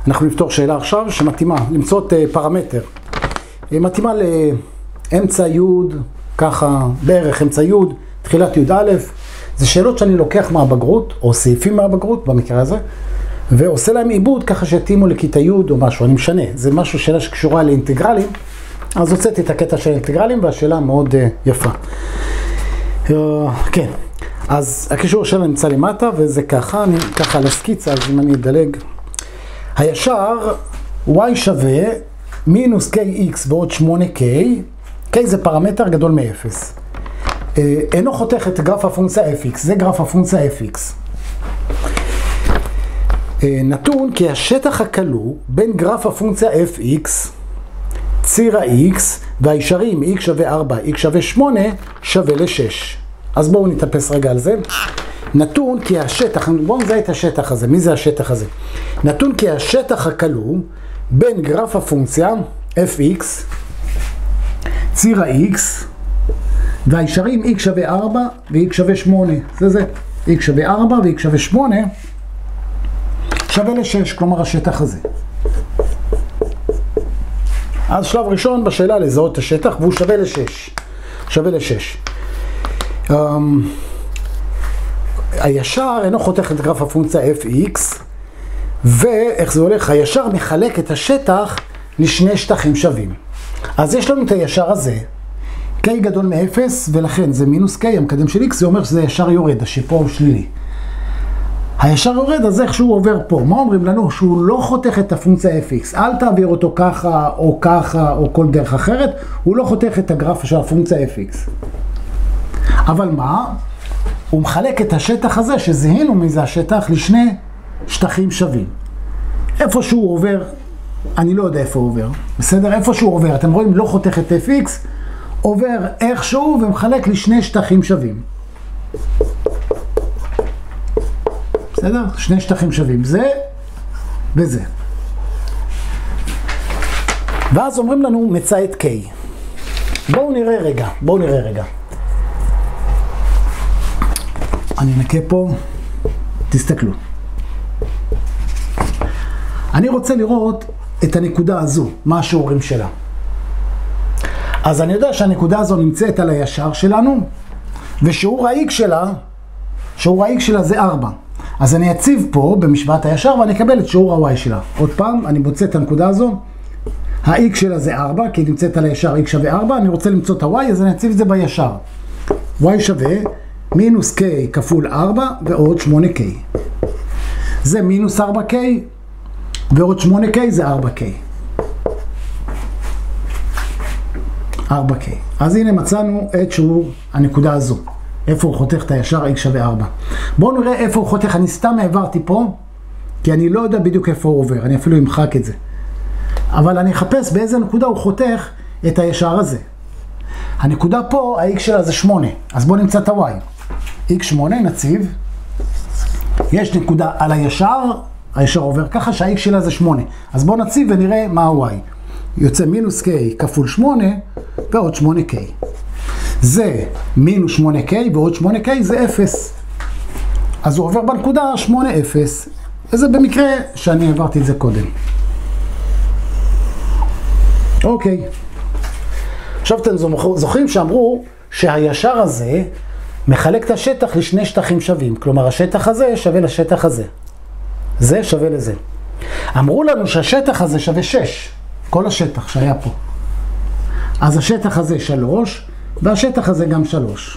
אנחנו נפתור שאלה עכשיו שמתאימה, למצוא את פרמטר. מתאימה לאמצע י', ככה בערך אמצע י', תחילת י' א'. זה שאלות שאני לוקח מהבגרות, או סעיפים מהבגרות במקרה הזה, ועושה להם עיבוד ככה שתאימו לכיתה י' או משהו, אני משנה. זה משהו, שאלה שקשורה לאינטגרלים, אז הוצאתי את הקטע של האינטגרלים, והשאלה מאוד יפה. כן, אז הקישור שלה נמצא למטה, וזה ככה, אני ככה על הסקיצה, אז אם אני אדלג. הישר y שווה מינוס kx ועוד 8k, k זה פרמטר גדול מ-0. אינו חותך את גרף הפונקציה fx, זה גרף הפונקציה fx. נתון כי השטח הכלוא בין גרף הפונקציה fx, ציר ה-x, והישרים x שווה 4, x שווה 8, שווה ל-6. אז בואו נתאפס רגע על זה. נתון כי השטח, בואו נזהה את השטח הזה. מי זה השטח הזה? נתון כי השטח הכלוא בין גרף הפונקציה fx, ציר ה-x, והישרים x שווה 4 ו-x שווה 8. זה. x שווה 4 ו-x שווה 8 שווה ל-6, כלומר השטח הזה. אז שלב ראשון בשאלה לזהות את השטח, והוא שווה ל-6. שווה ל-6. הישר אינו חותך את גרף הפונקציה fx, ואיך זה הולך? הישר מחלק את השטח לשני שטחים שווים. אז יש לנו את הישר הזה, k גדול מ-0, ולכן זה מינוס k, המקדם של x, זה אומר שזה ישר יורד, השיפוע הוא שלילי. הישר יורד, אז איך שהוא עובר פה? מה אומרים לנו? שהוא לא חותך את הפונקציה fx. אל תעביר אותו ככה, או ככה, או כל דרך אחרת. הוא לא חותך את הגרף של הפונקציה fx. אבל מה? הוא מחלק את השטח הזה, שזהינו מזה השטח, לשני שטחים שווים. איפה שהוא עובר, אני לא יודע איפה הוא עובר. בסדר? איפה שהוא עובר, אתם רואים, לא חותך את fx, עובר איכשהו ומחלק לשני שטחים שווים. בסדר? שני שטחים שווים, זה וזה. ואז אומרים לנו מצא את k. בואו נראה רגע. אני נקה פה, תסתכלו. אני רוצה לראות את הנקודה הזו, מה השיעורים שלה. אז אני יודע שהנקודה הזו נמצאת על הישר שלנו, ושיעור ה-x שלה זה 4. אז אני אציב פה במשוואת הישר ואני אקבל את שיעור ה-y שלה. עוד פעם, אני מוצא את הנקודה הזו. ה-x שלה זה 4, כי היא נמצאת על הישר, x שווה 4. אני רוצה למצוא את ה-y, אז אני אציב את זה בישר. y שווה מינוס k כפול 4 ועוד 8k. זה מינוס 4k ועוד 8k זה 4k. 4k. אז הנה מצאנו את שיעור הנקודה הזו. איפה הוא חותך את הישר x שווה 4. בואו נראה איפה הוא חותך. אני סתם העברתי פה, כי אני לא יודע בדיוק איפה הוא עובר. אני אפילו אמחק את זה. אבל אני אחפש באיזה נקודה הוא חותך את הישר הזה. הנקודה פה, ה-x שלה זה 8. אז בואו נמצא את ה-y. x8 נציב. יש נקודה על הישר, הישר עובר ככה שה-x שלה זה 8. אז בואו נציב ונראה מה ה-y. יוצא מינוס k כפול 8 ועוד 8k. זה מינוס 8k ועוד 8k זה 0. אז הוא עובר בנקודה 8, 0. וזה במקרה שאני העברתי את זה קודם. אוקיי. עכשיו אתם זוכרים שאמרו שהישר הזה מחלק את השטח לשני שטחים שווים. כלומר השטח הזה שווה לשטח הזה. זה שווה לזה. אמרו לנו שהשטח הזה שווה 6. כל השטח שהיה פה. אז השטח הזה 3. והשטח הזה גם 3.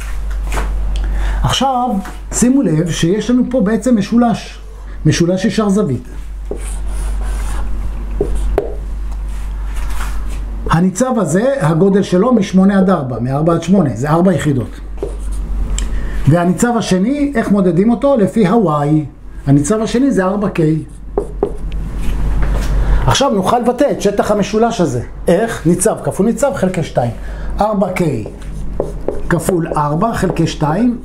עכשיו, שימו לב שיש לנו פה בעצם משולש. משולש ישר זווית. הניצב הזה, הגודל שלו מ-8 עד 4, מ-4 עד 8, זה 4 יחידות. והניצב השני, איך מודדים אותו? לפי ה-y. הניצב השני זה 4k. עכשיו נוכל לבטא את שטח המשולש הזה. איך? ניצב כפול ניצב חלקי 2. 4k כפול 4 חלקי 2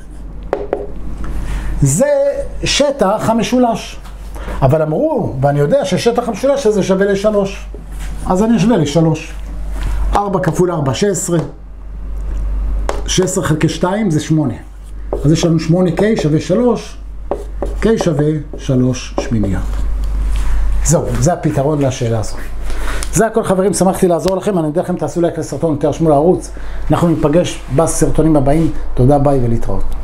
זה שטח המשולש. אבל אמרו, ואני יודע ששטח המשולש הזה שווה ל-3. אז אני אשווה ל-3. 4 כפול 4, 16. 16 חלקי 2 זה 8. אז יש לנו 8k שווה 3. k שווה 3 שמיניות. זהו, זה הפתרון לשאלה הזו. זה הכל חברים, שמחתי לעזור לכם, אני יודע לכם, תעשו לייק לסרטון, תרשמו לערוץ, אנחנו ניפגש בסרטונים הבאים, תודה, ביי ולהתראות.